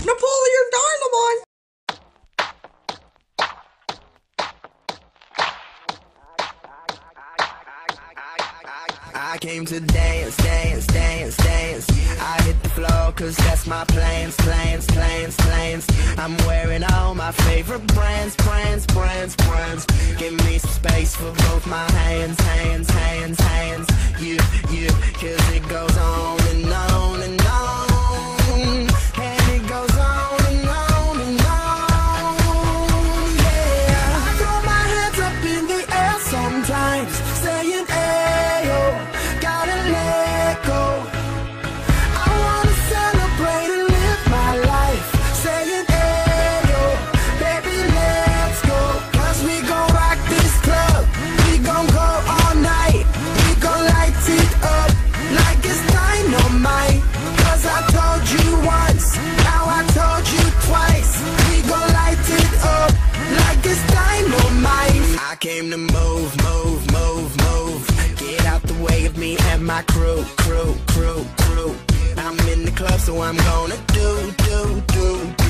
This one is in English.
Napoleon Dynamite! I came to dance, dance, dance, dance. I hit the floor cause that's my plans, plans, plans, plans. I'm wearing all my favorite brands, brands, brands, brands. Give me some space for both my hands, hands, hands, hands. You, cause it goes on and on and on. And it goes on and on and on. Yeah, I throw my hands up in the air sometimes, saying, ayo, gotta let go. I wanna celebrate and live my life, saying, ayo, baby, let's go. Cause we gon' rock this club, we gon' go all night. We gon' light it up like it's dynamite. Cause I told you once, now I told you twice. We gon' light it up like it's dynamite. I came to move, move, move, move. Get out the way of me and my crew, crew, crew, crew. I'm in the club, so I'm gonna do, do, do,